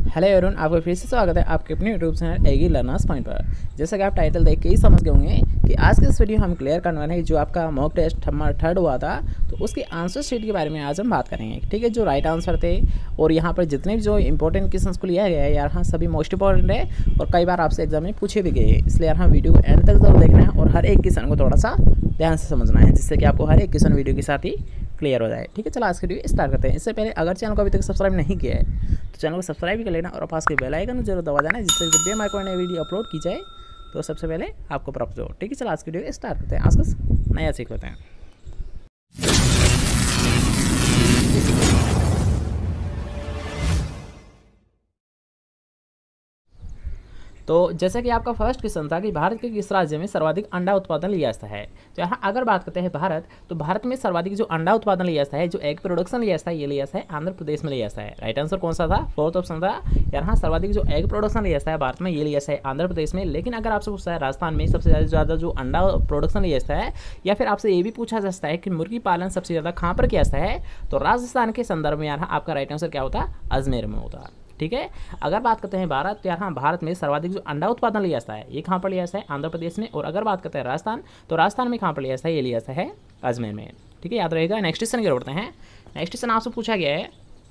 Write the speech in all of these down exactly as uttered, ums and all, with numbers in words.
Hello everyone, आपका फिर से स्वागत है आपके अपने यूट्यूब चैनल एगी लर्नर्स पॉइंट पर। जैसा कि आप टाइटल देख के ही समझ गए होंगे कि आज के इस वीडियो हम क्लियर करने वाले हैं जो आपका मॉक टेस्ट हमारा थर्ड हुआ था, तो उसके आंसर शीट के बारे में आज हम बात करेंगे। ठीक है, जो राइट आंसर थे और यहाँ पर जितने भी जो इंपॉर्टेंट क्वेश्चन को लिया गया है यार, हाँ सभी मोस्ट इंपॉर्टेंट है और कई बार आपसे एग्जाम में पूछे भी गए, इसलिए यार हाँ वीडियो को एंड तक जरूर देखना है और हर एक क्वेश्चन को थोड़ा सा ध्यान से समझना है, जिससे कि आपको हर एक क्वेश्चन वीडियो के साथ ही क्लियर हो जाए। ठीक है, चलो आज की वीडियो स्टार्ट करते हैं। इससे पहले अगर चैनल को अभी तक सब्सक्राइब नहीं किया है तो चैनल को सब्सक्राइब भी कर लेना और पास के बेल आइकन जरूर दबा देना, जिससे जब भी हमारे कोई नई वीडियो अपलोड की जाए तो सबसे पहले आपको प्राप्त हो। ठीक है, चलो आज की वीडियो स्टार्ट करते हैं। आज का नया सीख लेते हैं। तो जैसा कि आपका फर्स्ट क्वेश्चन था कि भारत के किस राज्य में सर्वाधिक अंडा उत्पादन लिया जाता है, तो यहाँ अगर बात करते हैं भारत, तो भारत में सर्वाधिक जो अंडा उत्पादन लिया जाता है, जो एग प्रोडक्शन लिया जाता है, ये लिया जाता है आंध्र प्रदेश में लिया जाता है। राइट आंसर कौन सा था? फोर्थ ऑप्शन था। यहाँ सर्वाधिक जो एग प्रोडक्शन लिया जाता है भारत में, ये लिया जाता है आंध्र प्रदेश में। लेकिन अगर आपसे पूछता है राजस्थान में सबसे ज़्यादा जो अंडा प्रोडक्शन लिया जाता है, या फिर आपसे ये भी पूछा जा सकता है कि मुर्गी पालन सबसे ज़्यादा कहाँ पर किया जाता है, तो राजस्थान के संदर्भ में यहाँ आपका राइट आंसर क्या होता है? अजमेर में होता है। ठीक है, अगर बात करते हैं भारत, तो यहाँ भारत में सर्वाधिक जो अंडा उत्पादन लिया जाता है ये कहाँ पर लिया जाता है? आंध्र प्रदेश में। और अगर बात करते हैं राजस्थान, तो राजस्थान में कहाँ पर लिया जाता है? ये लिया जाता है अजमेर में। ठीक है, याद रहेगा। नेक्स्ट क्वेश्चन की ओर बढ़ते हैं। नेक्स्ट क्वेश्चन आपसे पूछा गया है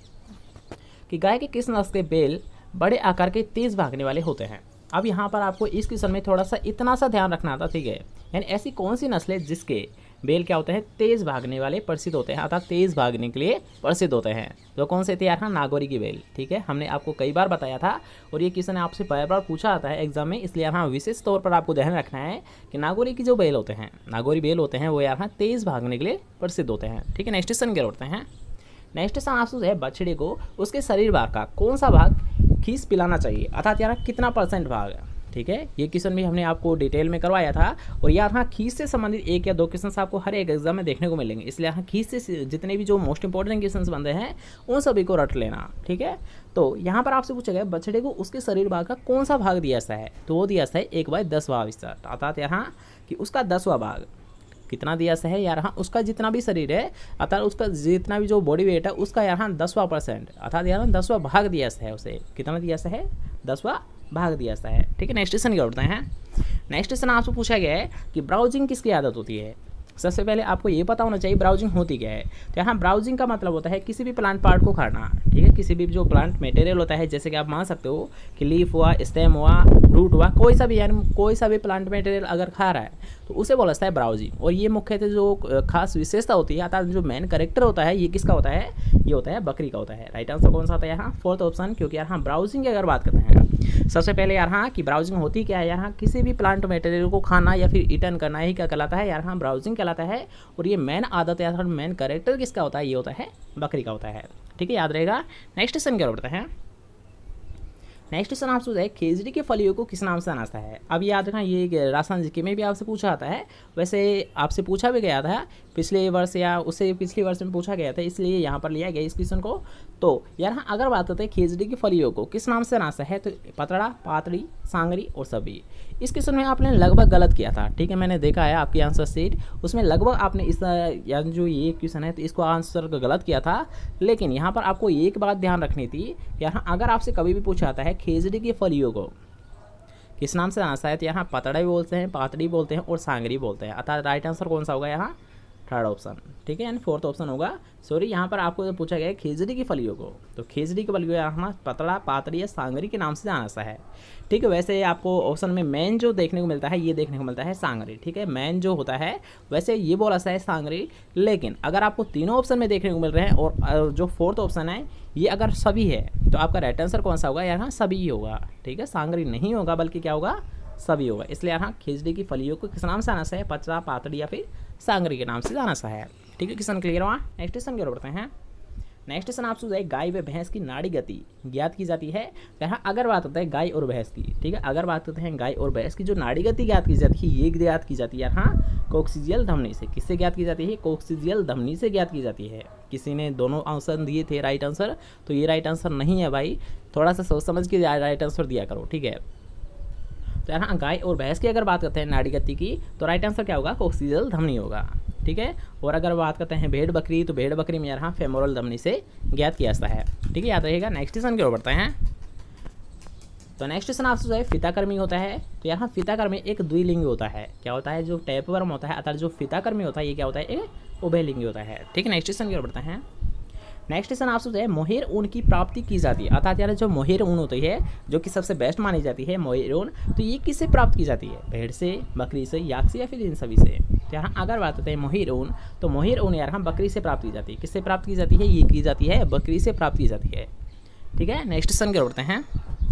कि गाय के किस नस्ल के बैल बड़े आकार के तेज भागने वाले होते हैं। अब यहाँ पर आपको इस क्वेश्चन में थोड़ा सा इतना सा ध्यान रखना था। ठीक है, यानी ऐसी कौन सी नस्ल है जिसके बैल क्या होते हैं? तेज भागने वाले प्रसिद्ध होते हैं, अर्थात तेज भागने के लिए प्रसिद्ध होते हैं। तो कौन से थे यार? हाँ, नागौरी की बैल। ठीक है, हमने आपको कई बार बताया था और ये क्वेश्चन आपसे बार बार पूछा जाता है एग्जाम में, इसलिए यहाँ विशेष तौर पर आपको ध्यान रखना है कि नागौरी की जो बैल होते हैं, नागौरी बैल होते हैं, वो यार हाँ तेज भागने के लिए प्रसिद्ध होते हैं। ठीक है, नेक्स्ट क्वेश्चन की ओर बढ़ते हैं। नेक्स्ट क्वेश्चन आपसे है बछड़े को उसके शरीर भाग का कौन सा भाग खीस पिलाना चाहिए, अर्थात यार कितना परसेंट भाग है। ठीक है, ये क्वेश्चन भी हमने आपको डिटेल में करवाया था और यार हाँ खीस से संबंधित एक या दो क्वेश्चन आपको हर एक एग्जाम में देखने को मिलेंगे, इसलिए हाँ खीस से जितने भी जो मोस्ट इंपॉर्टेंट क्वेश्चन बनते हैं उन सभी को रट लेना। ठीक है, तो यहाँ पर आपसे पूछा गया बछड़े को उसके शरीर भाग का कौन सा भाग दिया जाता है, तो वो दिया जाता है एक बाय दसवां हिस्सा, अर्थात यहाँ कि उसका दसवां भाग कितना दिया सा है यार हाँ, उसका जितना भी शरीर है, अर्थात उसका जितना भी जो बॉडी वेट है उसका यार हाँ दसवां परसेंट, अर्थात यार दसवां भाग दिया सा है, उसे कितना दिया सा है? दसवां भाग दिया सा है। ठीक है, नेक्स्ट क्वेश्चन क्या उठते हैं। नेक्स्ट क्वेश्चन आपसे पूछा गया है कि ब्राउजिंग किसकी आदत होती है। सबसे पहले आपको ये पता होना चाहिए ब्राउजिंग होती क्या है। तो यहाँ ब्राउजिंग का मतलब होता है किसी भी प्लांट पार्ट को खाना। ठीक है, किसी भी जो प्लांट मटेरियल होता है, जैसे कि आप मान सकते हो कि लीफ हुआ, स्टेम हुआ, रूट हुआ, कोई सा भी यानी कोई सा भी प्लांट मटेरियल अगर खा रहा है तो उसे बोला जाता है ब्राउजिंग। और ये मुख्यतः जो खास विशेषता होती है, अर्थात जो मेन करेक्टर होता है, ये किसका होता है? ये होता है बकरी का होता है। राइट आंसर कौन सा होता है यहाँ? Fourth option. क्योंकि यार हाँ ब्राउजिंग की अगर बात करते हैं सबसे पहले यार हाँ कि ब्राउजिंग होती क्या है यार हाँ, किसी भी प्लांट मटेरियल को खाना या फिर ईटन करना ही क्या कहलाता है यार हाँ? ब्राउजिंग कहलाता है। और ये मेन आदत यार मेन करेक्टर किसका होता है? ये होता है बकरी का होता है। ठीक है, याद रहेगा। नेक्स्ट क्वेश्चन क्या होता है। नेक्स्ट क्वेश्चन आपसे है खिचड़ी के फलियों को किस नाम से जाना जाता है। अब याद रखना ये राजस्थान जीके में भी आपसे पूछा जाता है, वैसे आपसे पूछा भी गया था पिछले वर्ष या उससे पिछले वर्ष में पूछा गया था, इसलिए यहाँ पर लिया गया इस क्वेश्चन को। तो यार हाँ अगर बात करते हैं खिचड़ी की फलियों को किस नाम से नाश्ता है, तो पतड़ा, पातड़ी, सांगरी और सभी। इस क्वेश्चन में आपने लगभग गलत किया था। ठीक है, मैंने देखा है आपकी आंसर शीट, उसमें लगभग आपने इस यानी जो ये क्वेश्चन है तो इसको आंसर गलत किया था। लेकिन यहाँ पर आपको एक बात ध्यान रखनी थी, यहाँ अगर आपसे कभी भी पूछा जाता है खिचड़ी की फलियों को किस नाम से नाश्ता है, तो यहाँ पतड़ा भी बोलते हैं, पातड़ी बोलते हैं और सांगरी बोलते हैं, अर्थात राइट आंसर कौन सा होगा यहाँ? Third option. ठीक है, यानी फोर्थ ऑप्शन होगा। सॉरी, यहाँ पर आपको पूछा गया है खिचड़ी की फलियों को, तो खिचड़ी की फलियों यहाँ पतला, पातड़ी या सांगरी के नाम से जाना सा है। ठीक है, वैसे आपको ऑप्शन में मेन जो देखने को मिलता है ये देखने को मिलता है सांगरी। ठीक है, मेन जो होता है वैसे ये बोला सा है सांगरी, लेकिन अगर आपको तीनों ऑप्शन में देखने को मिल रहे हैं और जो फोर्थ ऑप्शन है ये अगर सभी है, तो आपका राइट आंसर कौन सा होगा? यहाँ सभी ही होगा। ठीक है, सांगरी नहीं होगा बल्कि क्या होगा? सभी होगा। इसलिए यहाँ खिचड़ी की फलियों को किस नाम से आना सा है? पतला, पातड़ी या फिर सांगरी के नाम से जाना सा है। ठीक है, क्वेश्चन क्लियर हुआ। नेक्स्ट क्वेश्चन की ओर बढ़ते हैं। नेक्स्ट क्वेश्चन आपसे है गाय व भैंस की नाड़ी गति ज्ञात की जाती है। यहाँ अगर बात होता है गाय और भैंस की, ठीक है, अगर बात करते हैं गाय और भैंस की जो नाड़ी गति ज्ञात की जाती है, ये ज्ञात की जाती है हाँ कोक्सीजियल धमनी से। किससे ज्ञात की जाती है? कोक्सीजियल धमनी से ज्ञात की जाती है। किसी ने दोनों आंसर दिए थे राइट आंसर, तो ये राइट आंसर नहीं है भाई, थोड़ा सा सोच समझ के राइट आंसर दिया करो। ठीक है, तो यहाँ गाय और भैंस की अगर बात करते हैं नाड़ी गति की, तो राइट आंसर क्या होगा? कोक्सीजियल धमनी होगा। ठीक है, और अगर बात करते हैं भेड़ बकरी, तो भेड़ बकरी में यहाँ फेमोरल धमनी से ज्ञात किया जाता है। ठीक है, याद रहेगा। नेक्स्ट क्वेश्चन की ओर बढ़ते हैं। तो नेक्स्ट क्वेश्चन आपसे जो है फीताकर्मी होता है, तो यहाँ फीताकर्मी एक द्विलिंगी होता है। क्या होता है? जो टैपवर्म होता है अर्थात जो फीताकर्मी होता है ये क्या होता है? एक उभयलिंगी होता है। ठीक है, नेक्स्ट क्वेश्चन की ओर बढ़ते हैं। नेक्स्ट क्वेश्चन आपसे जो है मोहेर ऊन की प्राप्ति की जाती है, अर्थात यार जो मोहेर ऊन होती है जो कि सबसे बेस्ट मानी जाती है मोहेर ऊन, तो ये किससे प्राप्त की जाती है? भेड़ से, बकरी से, याक से या फिर इन सभी से? तो यहाँ अगर बात करते हैं मोहेर ऊन, तो मोहेर ऊन यार हम बकरी से प्राप्त की जाती है। किससे प्राप्त की जाती है? ये की जाती है बकरी से प्राप्त की जाती है। ठीक है, नेक्स्ट क्वेश्चन की ओर बढ़ते हैं।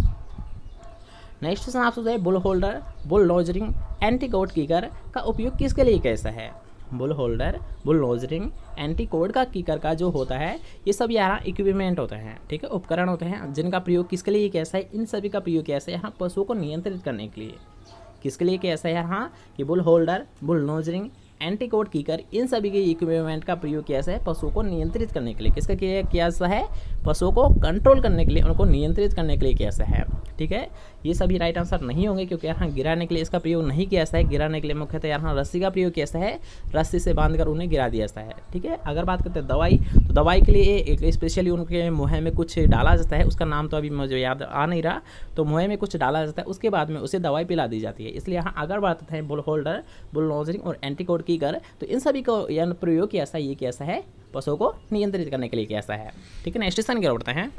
नेक्स्ट क्वेश्चन आपसे जो है बुल होल्डर, बुल नोजरिंग, एंटीकोट कीकर का उपयोग किसके लिए कैसा है? बुल होल्डर, बुल नोजरिंग, एंटीकोड का कीकर का जो होता है ये सब यहाँ इक्विपमेंट होते हैं। ठीक है, उपकरण होते हैं जिनका प्रयोग किसके लिए कैसा है? इन सभी का प्रयोग कैसे है? यहाँ पशुओं को नियंत्रित करने के लिए। किसके लिए कैसा है? यहाँ कि बुल होल्डर, बुल नोजरिंग, एंटीकोड कीकर इन सभी के इक्विपमेंट का प्रयोग कैसा है? पशुओं को नियंत्रित करने के लिए। किसका किया कैसा है? पशुओं को कंट्रोल करने के लिए, उनको नियंत्रित करने के लिए कैसा है। ठीक है, ये सभी राइट आंसर नहीं होंगे क्योंकि यहाँ गिराने के लिए इसका प्रयोग नहीं किया जाता है। गिराने के लिए मुख्यतः यहाँ रस्सी का प्रयोग कैसा है? रस्सी से बांधकर उन्हें गिरा दिया जाता है। ठीक है, अगर बात करते हैं दवाई, तो दवाई के लिए एक स्पेशली उनके मुँह में कुछ डाला जाता है, उसका नाम तो अभी मुझे याद आ नहीं रहा, तो मुँह में कुछ डाला जाता है, उसके बाद में उसे दवाई पिला दी जाती है। इसलिए यहाँ अगर बात करते हैं बुल होल्डर, बुल नोजरिंग और एंटीकोड कीकर, तो इन सभी को यह प्रयोग कैसा ये कैसा है? पशुओं को नियंत्रित करने के लिए कैसा है। ठीक है, नेक्स्ट क्वेश्चन की ओर बढ़ते हैं।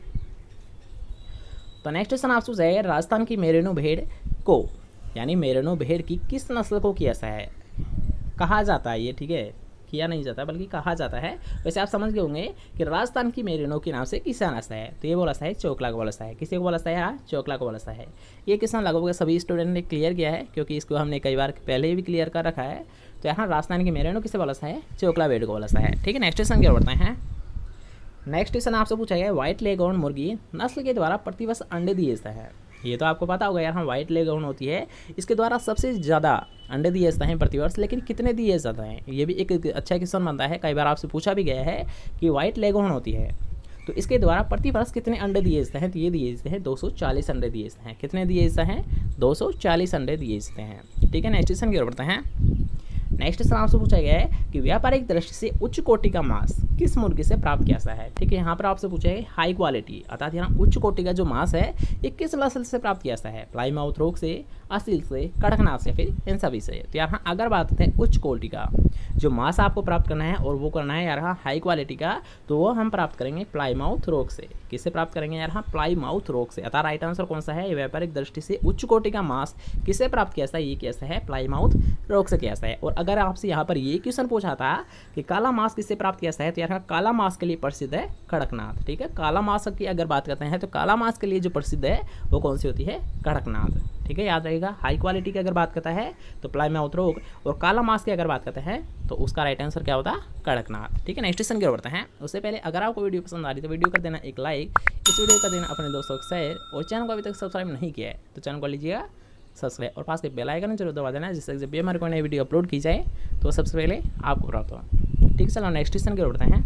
तो नेक्स्ट क्वेश्चन आपसे जो है राजस्थान की मेरिनो भेड़ को, यानी मेरिनो भेड़ की किस नस्ल को कैसा है कहा जाता है? ये ठीक है, किया नहीं जाता बल्कि कहा जाता है। वैसे आप समझ गए होंगे कि राजस्थान की मेरिनो के नाम से किसा नस्ल है, तो ये बोला सा है चोकला को बोला सा है। किसी को बोला सा है? यहाँ चोकला को बोला सा है। ये क्वेश्चन लगभग सभी स्टूडेंट ने क्लियर किया है क्योंकि इसको हमने कई बार पहले भी क्लियर कर रखा है। तो यहाँ राजस्थान की मेरिनो किसे बोला सा है? चोकला भेड़ को बोला सा है। ठीक है, नेक्स्ट क्वेश्चन की ओर बढ़ते हैं। नेक्स्ट क्वेश्चन आपसे पूछा गया व्हाइट लेगऑन मुर्गी नस्ल के द्वारा प्रतिवर्ष अंडे दिए जाता है। ये तो आपको पता होगा यार, हाँ व्हाइट लेगऑन होती है, इसके द्वारा सबसे ज़्यादा अंडे दिए जाते हैं प्रतिवर्ष, लेकिन कितने दिए जाते हैं? ये भी एक अच्छा क्वेश्चन बनता है। कई बार आपसे पूछा भी गया है कि व्हाइट लेगऑन होती है तो इसके द्वारा प्रतिवर्ष कितने अंडे दिए जाते हैं? तो ये दिए जाते हैं दो सौ चालीस अंडे दिए जाते हैं। कितने दिए जाते हैं? दो सौ चालीस अंडे दिए जाते हैं। ठीक है, नेक्स्ट क्वेश्चन की ओर बढ़ते हैं। नेक्स्ट क्वेश्चन आपसे पूछा गया है कि व्यापारिक दृष्टि से उच्च कोटि का मांस किस मुर्गी से प्राप्त किया जाता है? ठीक है, यहाँ पर आपसे पूछा है हाई क्वालिटी अर्थात यहाँ उच्च कोटि का जो मांस है ये किस नस्ल से प्राप्त किया जाता है? प्लाईमाउथ रोग से, असील से, कड़कनाथ से, फिर इन सभी से। तो यहाँ अगर बात करते हैं उच्च क्वालिटी का जो मांस आपको प्राप्त करना है और वो करना है यार हाँ हाई क्वालिटी का, तो वो हम प्राप्त करेंगे प्लाईमाउथ रोग से। किससे प्राप्त करेंगे यार? हाँ प्लाईमाउथ रोग से। अतः राइट आंसर कौन सा है? व्यापारिक दृष्टि से उच्च कोटि का मांस किससे प्राप्त किया जाता है? ये कैसा है? प्लाईमाउथ रोग से किया जाता है। और अगर आपसे यहाँ पर ये क्वेश्चन पूछा था कि काला मांस किससे प्राप्त किया जाता है, तो यार काला मांस के लिए प्रसिद्ध है कड़कनाथ। ठीक है, काला मांस की अगर बात करते हैं तो काला मांस के लिए जो प्रसिद्ध है वो कौन सी होती है? कड़कनाथ। ठीक है, याद रहेगा। हाई क्वालिटी की अगर बात करता है तो प्लाईमाउथ रोग, और काला मांस की अगर बात करते हैं तो उसका राइट आंसर क्या होता है? कड़कनाथ। ठीक है, नेक्स्ट क्वेश्चन की ओर बढ़ते हैं। उससे पहले अगर आपको वीडियो पसंद आ रही है तो वीडियो कर देना एक लाइक, इस वीडियो का देना अपने दोस्तों को शेयर, और चैनल को अभी तक सब्सक्राइब नहीं किया है तो चैनल को लीजिएगा सब्सक्राइब और पास के बेल आइकन जरूर दबा देना, जिससे जब भी हमारे कोई नई वीडियो अपलोड की जाए तो सबसे पहले आपको प्राप्त हो। ठीक है, चलो नेक्स्ट क्वेश्चन की ओर बढ़ते हैं।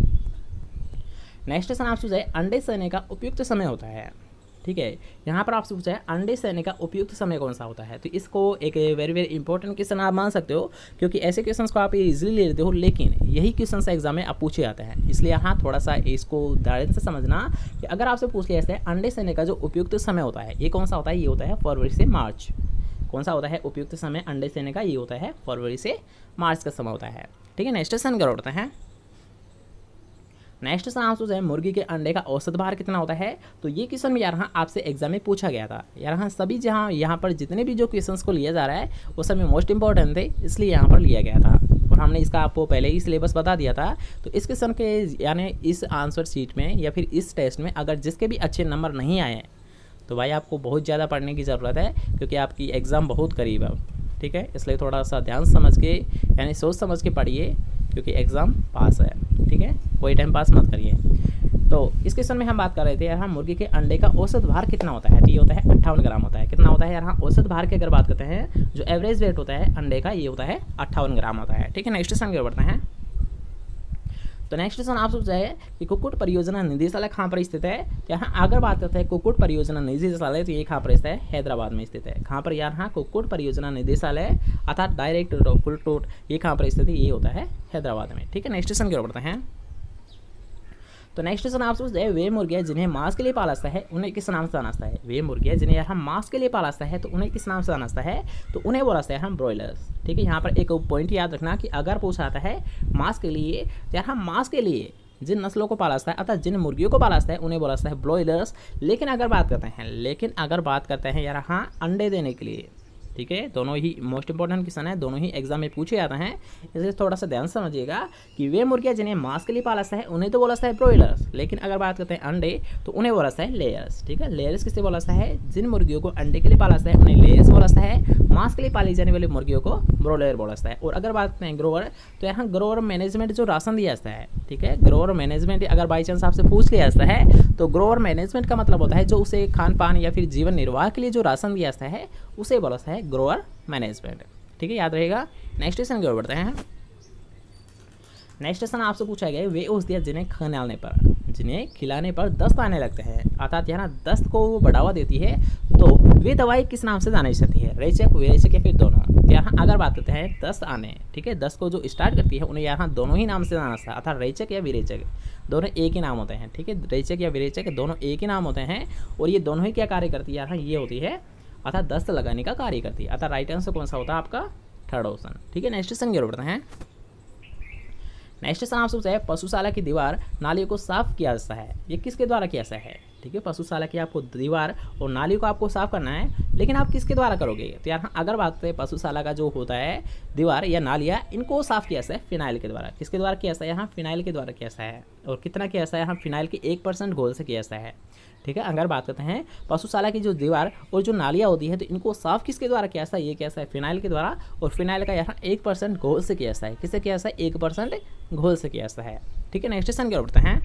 नेक्स्ट क्वेश्चन आपसे पूछा है अंडे सेने का उपयुक्त समय होता है। ठीक है, यहाँ पर आपसे पूछा है अंडे सेने का उपयुक्त समय कौन सा होता है? तो इसको एक वेरी वेरी इंपॉर्टेंट क्वेश्चन आप मान सकते हो क्योंकि ऐसे क्वेश्चन को आप इजीली ले लेते हो, लेकिन यही क्वेश्चन से एग्जाम में आप पूछे जाते हैं। इसलिए यहाँ थोड़ा सा इसको ध्यान से समझना कि अगर आपसे पूछ लिया जाता है अंडे सेने का जो उपयुक्त समय होता है ये कौन सा होता है? ये होता है फरवरी से मार्च। कौन सा होता है उपयुक्त समय अंडे सेने का? ये होता है फरवरी से मार्च का समय होता है। ठीक है, नेक्स्ट क्वेश्चन कर उठते हैं। नेक्स्ट क्वेश्चन आपसे जो है मुर्गी के अंडे का औसत भार कितना होता है? तो ये क्वेश्चन भी यहाँ आपसे एग्जाम में पूछा गया था। यहाँ सभी जहाँ यहाँ पर जितने भी जो क्वेश्चंस को लिया जा रहा है वो सभी मोस्ट इंपॉर्टेंट थे, इसलिए यहाँ पर लिया गया था और हमने इसका आपको पहले ही सिलेबस बता दिया था। तो इस क्वेश्चन के यानी इस आंसर शीट में या फिर इस टेस्ट में अगर जिसके भी अच्छे नंबर नहीं आए तो भाई आपको बहुत ज़्यादा पढ़ने की ज़रूरत है क्योंकि आपकी एग्ज़ाम बहुत करीब है। ठीक है, इसलिए थोड़ा सा ध्यान समझ के यानी सोच समझ के पढ़िए क्योंकि एग्ज़ाम पास है। ठीक है, कोई टाइम पास मत करिए। तो इस क्वेश्चन में हम बात कर रहे थे यहाँ मुर्गी के अंडे का औसत भार कितना होता है? तो ये होता है अट्ठावन ग्राम होता है। कितना होता है यहाँ औसत भार की अगर बात करते हैं जो एवरेज वेट होता है अंडे का ये होता है अट्ठावन ग्राम होता है। ठीक है, नेक्स्ट क्वेश्चन की ओर बढ़ते हैं। तो नेक्स्ट क्वेश्चन आप सोचा है कि कुक्कुट परियोजना निदेशालय कहाँ पर स्थित है? तो यहाँ अगर बात करते हैं कुक्कुट परियोजना निदेशालय तो ये कहाँ पर स्थित है? हैदराबाद में स्थित है। कहाँ पर यार? हाँ, कुक्कुट परियोजना निदेशालय अर्थात डायरेक्ट फुल ये कहाँ पर स्थित है? ये होता है हैदराबाद में। ठीक है, नेक्स्ट क्वेश्चन की ओर बढ़ते हैं। तो तो नेक्स्ट क्वेश्चन आपसे पूछते हैं वे मुर्गियाँ जिन्हें मांस के लिए पाला जाता है उन्हें किस नाम से जाना जाता है। वे मुर्गियाँ जिन्हें यार हम मांस के लिए पाला जाता है तो उन्हें किस नाम से जाना जाता है, तो उन्हें बोला जाता है हम ब्रॉयलर्स। ठीक है, यहाँ पर एक पॉइंट याद रखना कि अगर पूछा जाता है मांस के लिए, यार हम मांस के लिए जिन नस्लों को पाला जाता है अर्थात जिन मुर्गियों को पाला जाता है उन्हें बोला जाता है ब्रॉयलर्स। लेकिन अगर बात करते हैं लेकिन अगर बात करते हैं यार हाँ अंडे देने के लिए, ठीक है, दोनों ही मोस्ट इंपॉर्टेंट क्वेश्चन है, दोनों ही एग्जाम में पूछे जाते हैं, इसलिए थोड़ा सा ध्यान समझिएगा कि वे मुर्गियाँ जिन्हें मांस के लिए पाला जाता है उन्हें तो बोला जाता है ब्रॉयलर्स, लेकिन अगर बात करते हैं अंडे तो उन्हें बोला जाता है लेयर्स। ठीक है, लेयर्स किससे बोला जाता है, जिन मुर्गियों को अंडे के लिए पाला जाता है उन्हें लेयर्स बोला जाता है, मांस के लिए पाली जाने वाली मुर्गियों को ब्रॉयलर बोला जाता है। और अगर बात करते हैं ग्रोवर, तो यहाँ ग्रोवर मैनेजमेंट जो राशन दिया जाता है, ठीक है, ग्रोवर मैनेजमेंट अगर बाई चांस आपसे पूछ लिया जाता है तो ग्रोवर मैनेजमेंट का मतलब होता है जो उसे खान पान या फिर जीवन निर्वाह के लिए जो राशन दिया जाता है उसे बोला जाता है ग्रोवर मैनेजमेंट। ठीक है, याद रहेगा। नेक्स्ट क्वेश्चन की ओर बढ़ते हैं। नेक्स्ट क्वेश्चन आपसे पूछा गया वे औषधियाँ जिन्हें खिलाने पर जिन्हें खिलाने पर दस्त आने लगते हैं अर्थात यहाँ दस्त को वो बढ़ावा देती है, तो वे दवाई किस नाम से जानी जाती है, रेचक, विरेचक या फिर दोनों। यहाँ अगर बात करते हैं दस्त आने, ठीक है, दस्त को जो स्टार्ट करती है उन्हें यहाँ दोनों ही नाम से जाना था अर्थात रेचक या विरेचक, दोनों एक ही नाम होते हैं। ठीक है, रेचक या विरेचक दोनों एक ही नाम होते हैं और ये दोनों ही क्या कार्य करती है, यहाँ ये होती है अर्थात दस्त लगाने का कार्य करती है। अर्थात राइट आंसर कौन सा होता है आपका, थर्ड ऑप्शन। ठीक है, नेक्स्ट क्वेश्चन की ओर बढ़ते हैं। नेक्स्ट क्वेश्चन आपसे पूछा है पशुशाला की दीवार नालियों को साफ किया जाता है, ये किसके द्वारा किया जाता है। ठीक है, पशुशाला की आपको दीवार और नालियों को आपको साफ करना है, लेकिन आप किसके द्वारा करोगे, तो यार अगर बात करें पशुशाला का जो होता है दीवार या नालियाँ, इनको साफ किया जाता है फिनाइल के द्वारा। किसके द्वारा किया जाता है, यहाँ फिनाइल के द्वारा किया जाता है। और कितना किया जाता है, यहाँ फिनाइल के एक परसेंट घोल से किया जाता है। ठीक है, अगर बात करते हैं पशुशाला की जो दीवार और जो नालियाँ होती है तो इनको साफ किसके द्वारा किया जाता है, ये किया जाता है फिनाइल के द्वारा। और फिनाइल का यहाँ एक परसेंट घोल से किया जाता है, किससे किया जाता है, एक परसेंट घोल से किया जाता है। ठीक है, नेक्स्ट क्वेश्चन की ओर बढ़ते हैं।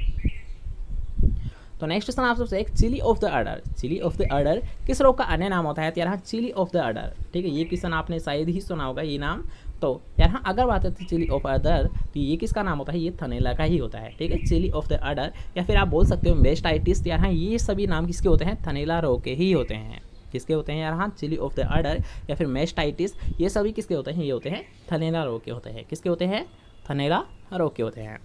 तो नेक्स्ट क्वेश्चन आप सबसे एक chilly of the udder, chilly of the udder किस रोग का अन्य नाम होता है, तो यहाँ चिली ऑफ द अडर। ठीक है, ये क्वेश्चन आपने शायद ही सुना होगा ये नाम। तो यहाँ अगर बात करते हैं चिली ऑफ अडर तो ये किसका नाम होता है, ये थनैला का ही होता है। ठीक है, चिली ऑफ द अडर या फिर आप बोल सकते हो मेस्टाइटिस, यहाँ ये सभी नाम किसके होते हैं, थनैला रोग के ही होते हैं। किसके होते हैं यहाँ, चिली ऑफ द अडर या फिर मेस्टाइटिस, ये सभी किसके होते हैं, ये होते हैं थनैला रोग के होते हैं। किसके होते हैं, थनैला रोग के होते हैं।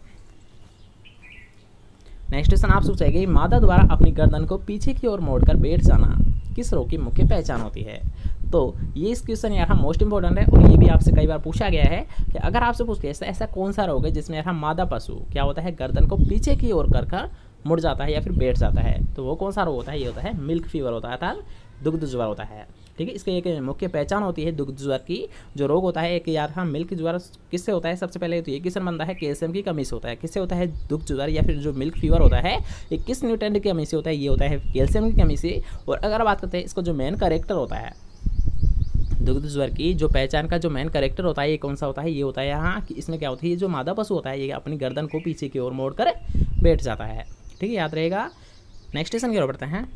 नेक्स्ट क्वेश्चन आप पूछेंगे मादा द्वारा अपनी गर्दन को पीछे की ओर मोड़कर बैठ जाना किस रोग की मुख्य पहचान होती है। तो ये इस क्वेश्चन यहाँ मोस्ट इंपॉर्टेंट है और ये भी आपसे कई बार पूछा गया है कि अगर आपसे पूछते हैं ऐसा कौन सा रोग है जिसमें यहाँ मादा पशु क्या होता है, गर्दन को पीछे की ओर कर कर मुड़ जाता है या फिर बैठ जाता है, तो वो कौन सा रोग होता है, ये होता है मिल्क फीवर होता है अर्थात दुग्ध ज्वर होता है। ठीक है, इसकी एक मुख्य पहचान होती है दुग्ध ज्वर की। जो रोग होता है एक यार हाँ मिल्क ज्वर किससे होता है, सबसे पहले तो ये क्वेश्चन बनता है कैल्शियम की कमी से होता है। किससे होता है, दुग्ध ज्वर या फिर जो मिल्क फीवर होता है ये किस न्यूट्रिएंट की कमी से होता है, ये होता है कैल्शियम की कमी से। और अगर बात करते हैं इसको जो मेन कैरेक्टर होता है दुग्ध ज्वर की जो पहचान का जो मेन कैरेक्टर होता है ये कौन सा होता है, ये होता है यहाँ कि इसमें क्या होती है, ये जो मादा पशु होता है ये अपनी गर्दन को पीछे की ओर मोड़ कर बैठ जाता है। ठीक है, याद रहेगा। नेक्स्ट क्वेश्चन की ओर बढ़ते हैं।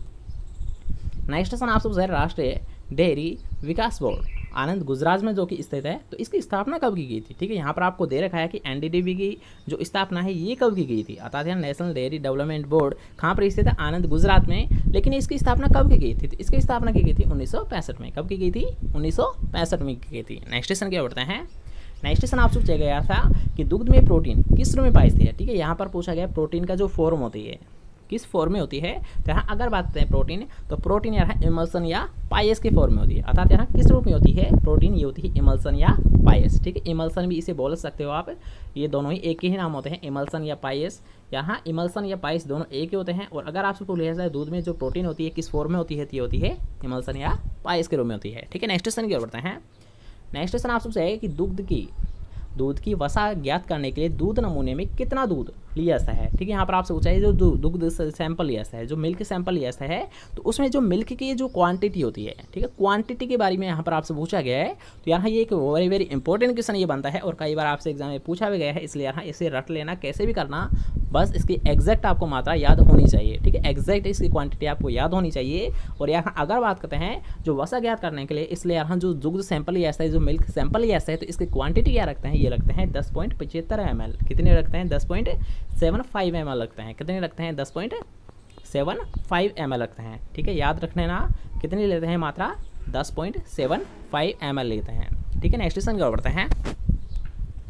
नेक्स्ट क्वेश्चन आप सबसे राष्ट्रीय डेयरी विकास बोर्ड आनंद गुजरात में जो कि स्थित है, तो इसकी स्थापना कब की गई थी। ठीक है, यहाँ पर आपको दे रखा है कि एनडीडीबी की जो स्थापना है ये कब की गई थी, अर्थात यहाँ नेशनल डेयरी डेवलपमेंट बोर्ड कहाँ पर स्थित है, आनंद गुजरात में। लेकिन इसकी स्थापना कब की गई थी, तो इसकी स्थापना की गई थी उन्नीस सौ पैंसठ में। कब की गई थी, उन्नीस सौ पैंसठ में की गई थी। नेक्स्ट क्वेश्चन क्या बढ़ते हैं। नेक्स्ट क्वेश्चन आपसे पूछा गया था कि दुग्ध में प्रोटीन किस रूप में पाई जाती है। ठीक है, यहाँ पर पूछा गया प्रोटीन का जो फॉर्म होती है किस फॉर्म में होती है, तो यहाँ अगर बात करते हैं प्रोटीन तो प्रोटीन यहाँ इमल्सन या पायस के फॉर्म में होती है। अर्थात यहाँ किस रूप में होती है प्रोटीन, ये होती है इमल्सन या पायस। ठीक है, इमल्सन भी इसे बोल सकते हो आप, ये दोनों ही एक ही नाम होते हैं इमल्सन या पायस। यहाँ इमल्सन या पायस दोनों एक ही होते हैं। और अगर आपसे पूछ लिया जाए दूध में जो प्रोटीन होती है किस फॉर्म में होती है, तो ये होती है इमल्सन या पायस के रूप में होती है। ठीक है, नेक्स्ट क्वेश्चन की ओर बढ़ते हैं। नेक्स्ट क्वेश्चन आपसे है कि दुग्ध की दूध की वसा ज्ञात करने के लिए दूध नमूने में कितना दूध लिया जाता है। ठीक है, यहाँ पर आपसे पूछा है जो दुग्ध सैंपल लिया जाता है, जो मिल्क सैंपल लिया जाता है, तो उसमें जो मिल्क की जो क्वांटिटी होती है, ठीक है, क्वांटिटी के बारे में यहाँ पर आपसे पूछा गया है। तो यहाँ ये एक वेरी वेरी इंपॉर्टेंट क्वेश्चन ये बनता है और कई बार आपसे एग्जाम में पूछा भी गया है, इसलिए यहाँ इसे रट लेना कैसे भी करना, बस इसकी एग्जैक्ट आपको मात्रा याद होनी चाहिए। ठीक है, एग्जैक्ट इसकी क्वांटिटी आपको याद होनी चाहिए। और यहाँ अगर बात करते हैं जो वसा ज्ञात करने के लिए, इसलिए यहाँ जो दुग्ध सैंपल लिया जाता है, जो मिल्क सैंपल लिया जाता है, तो इसकी क्वांटिटी क्या रखते हैं, ये रखते हैं दस पॉइंट पचहत्तर एम एल। कितने रखते हैं, दस point seven five M L रखते हैं। कितने रखते हैं, दस point seven five M L रखते हैं। ठीक है, याद रखने ना कितनी लेते हैं मात्रा, दस point seven five M L लेते हैं। ठीक है, नेक्स्ट क्वेश्चन की ओर बढ़ते हैं।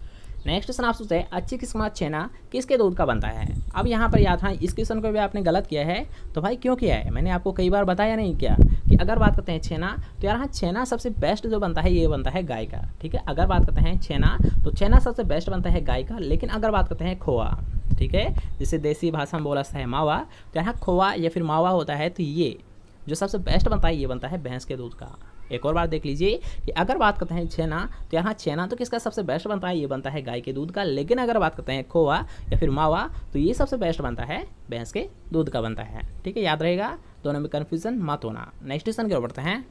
नेक्स्ट क्वेश्चन आप सोचते हैं अच्छी किस्म का छेना किसके दूध का बनता है। अब यहाँ पर याद, हाँ इस क्वेश्चन को भी आपने गलत किया है, तो भाई क्यों किया है, मैंने आपको कई बार बताया नहीं क्या कि अगर बात करते हैं छेना तो यार हाँ छेना सबसे बेस्ट जो बनता है ये बनता है गाय का, ठीक है। अगर बात करते हैं छेना तो छेना सबसे बेस्ट बनता है गाय का, लेकिन अगर बात करते हैं खोआ, ठीक है, जिसे देसी भाषा में बोला जाता है मावा, तो यहाँ खोआ या फिर मावा होता है, तो ये जो सबसे बेस्ट बनता है ये बनता है भैंस के दूध का। एक और बार देख लीजिए कि अगर बात करते हैं छेना तो यहाँ छेना तो किसका सबसे बेस्ट बनता है, ये बनता है गाय के दूध का, लेकिन अगर बात करते हैं खोआ या फिर मावा तो ये सबसे बेस्ट बनता है भैंस के दूध का बनता है, ठीक है। याद रहेगा, दोनों में कन्फ्यूजन मत होना। नेक्स्ट क्वेश्चन की ओर बढ़ते हैं।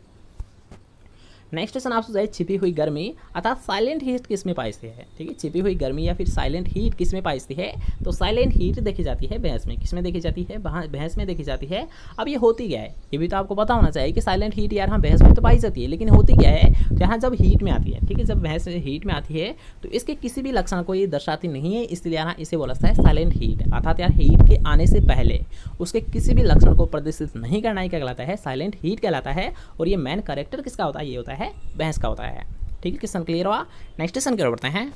नेक्स्ट क्वेश्चन आपसे है छिपी हुई गर्मी अर्थात साइलेंट हीट किस में पाई है, ठीक है। छिपी हुई गर्मी या फिर साइलेंट हीट किस में पाई है, तो साइलेंट हीट देखी जाती है भैंस में। किस में देखी जाती है, भैंस में देखी जाती है। अब ये होती क्या है, ये भी तो आपको पता होना चाहिए कि साइलेंट हीट यार हाँ भैंस में तो पाई जाती है, लेकिन होती क्या है, तो यहाँ जब हीट में आती है, ठीक है, जब भैंस हीट में आती है तो इसके किसी भी लक्षण को ये दर्शाती नहीं है, इसलिए यहाँ इसे बोला जाता है साइलेंट हीट, अर्थात यार हीट के आने से पहले उसके किसी भी लक्षण को प्रदर्शित नहीं करना ही क्या कहलाता है, साइलेंट हीट कहलाता है। और ये मेन कैरेक्टर किसका होता है, ये होता है भैंस का होता है, ठीक है। क्वेश्चन क्लियर हुआ। नेक्स्ट क्वेश्चन की ओर बढ़ते हैं।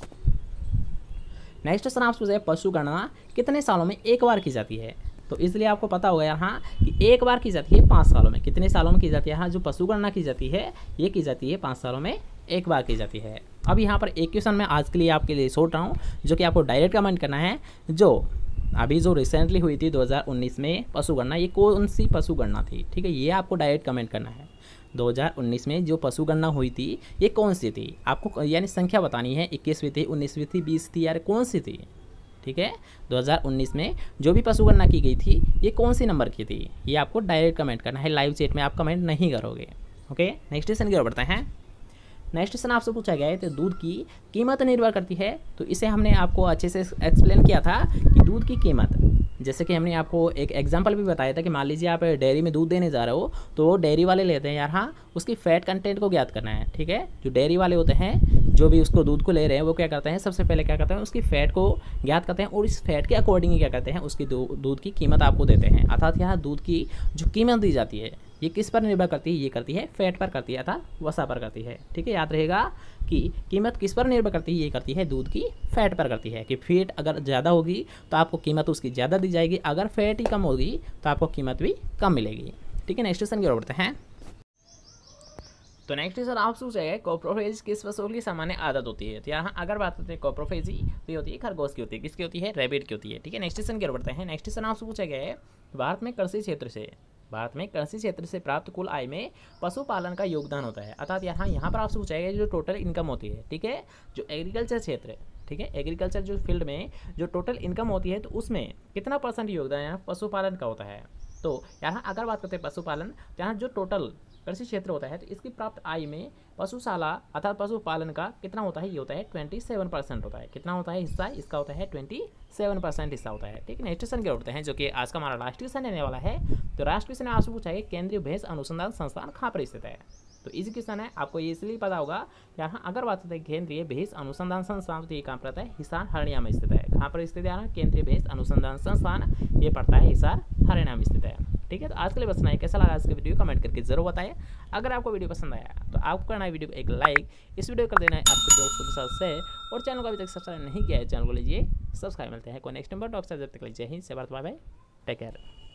नेक्स्ट क्वेश्चन आपसे पूछा है पशु गणना कितने सालों में एक बार की जाती है, तो इसलिए आपको पता होगा यहाँ कि एक बार की जाती है पाँच सालों में। कितने सालों में की जाती है, यहाँ जो पशु गणना की जाती है ये की जाती है पाँच सालों में एक बार की जाती है। अब यहाँ पर एक क्वेश्चन मैं आज के लिए आपके लिए छोड़ रहा हूँ, जो कि आपको डायरेक्ट कमेंट करना है। जो अभी जो रिसेंटली हुई थी दो हज़ार उन्नीस में पशु गणना, ये कौन सी पशु गणना थी, ठीक है, ये आपको डायरेक्ट कमेंट करना है। दो हज़ार उन्नीस में जो पशु गणना हुई थी ये कौन सी थी, आपको यानी संख्या बतानी है, इक्कीसवीं थी, उन्नीसवीं थी, बीस थी, यार कौन सी थी, ठीक है। दो हज़ार उन्नीस में जो भी पशु गणना की गई थी ये कौन सी नंबर की थी, ये आपको डायरेक्ट कमेंट करना है, लाइव चैट में आप कमेंट नहीं करोगे, ओके। नेक्स्ट क्वेश्चन की ओर बढ़ते हैं। नेक्स्ट क्वेश्चन आपसे पूछा गया है तो दूध की कीमत निर्भर करती है, तो इसे हमने आपको अच्छे से एक्सप्लेन किया था कि दूध की कीमत, जैसे कि हमने आपको एक एग्जांपल भी बताया था कि मान लीजिए आप डेयरी में दूध देने जा रहे हो तो वो डेयरी वाले लेते हैं यार हाँ उसकी फैट कंटेंट को ज्ञात करना है, ठीक है। जो डेयरी वाले होते हैं जो भी उसको दूध को ले रहे हैं वो क्या करते हैं, सबसे पहले क्या करते हैं उसकी फैट को ज्ञात करते हैं और इस फैट के अकॉर्डिंग क्या करते हैं उसकी दूध की कीमत आपको देते हैं। अर्थात यहाँ दूध की जो कीमत दी जाती है ये किस पर निर्भर करती है, ये करती है फैट पर करती है अर्थात वसा पर करती है, ठीक है। याद रहेगा कि कीमत किस पर निर्भर करती है, ये करती है दूध की फैट पर करती है, कि फैट अगर ज़्यादा होगी तो आपको कीमत उसकी ज़्यादा दी जाएगी, अगर फैट ही कम होगी तो आपको कीमत भी कम मिलेगी, ठीक है। नेक्स्ट क्वेश्चन की ओर बढ़ते हैं। तो नेक्स्ट क्वेश्चन आप पूछा है कोप्रोफेज किस पशु की सामान्य आदत होती है, तो यहाँ अगर बात करते हैं कोप्रोफेजी तो ये होती है खरगोश की होती है, किसकी होती है, रैबिट की होती है, ठीक है। नेक्स्ट क्वेश्चन की ओर बढ़ते हैं। नेक्स्ट क्वेश्चन आपसे पूछा गया है भारत में कृषि क्षेत्र से भारत में कृषि क्षेत्र से प्राप्त कुल आय में पशुपालन का योगदान होता है। अर्थात यहाँ यहाँ पर आपसे पूछा गया जो टोटल इनकम होती है, ठीक है, जो एग्रीकल्चर क्षेत्र है, ठीक है, एग्रीकल्चर जो फील्ड में जो टोटल इनकम होती है तो उसमें कितना परसेंट योगदान यहाँ पशुपालन का होता है। तो यहाँ अगर बात करते हैं पशुपालन, तो यहाँ जो टोटल कृषि क्षेत्र होता है तो इसकी प्राप्त आय में पशुशाला अर्थात पशुपालन का कितना होता है, ये होता है ट्वेंटी सेवन परसेंट होता है। कितना होता है हिस्सा, इसका होता है ट्वेंटी सेवन परसेंट हिस्सा होता है, ठीक है। नेक्स्ट क्वेश्चन क्या उठते हैं जो कि आज का हमारा लास्ट क्वेश्चन रहने वाला है। तो लास्ट क्वेश्चन आपसे पूछा है केंद्रीय भैंस अनुसंधान संस्थान कहाँ पर स्थित है, तो इजी क्वेश्चन है, आपको ये इसलिए पता होगा यहाँ अगर बात करते हैं केंद्रीय भैंस अनुसंधान संस्थान तो ये कहाँ पड़ता है, हिसार हरियाणा में स्थित है। कहाँ पर स्थित है यहाँ केंद्रीय भैंस अनुसंधान संस्थान, ये पड़ता है हिसार हरियाणा में स्थित है, ठीक है। तो आज के लिए बस इतना ही। कैसा लगा आज का वीडियो कमेंट करके जरूर बताएं। अगर आपको वीडियो पसंद आया तो आपको करना है वीडियो को एक लाइक, इस वीडियो कर देना है आपके दोस्तों के साथ शेयर, और चैनल को अभी तक सब्सक्राइब नहीं किया है चैनल को लीजिए सब्सक्राइब। मिलते हैं कोई नेक्स्ट नंबर टॉक से, जब तक लीजिए ही से बात, बाय बाय, टेक केयर।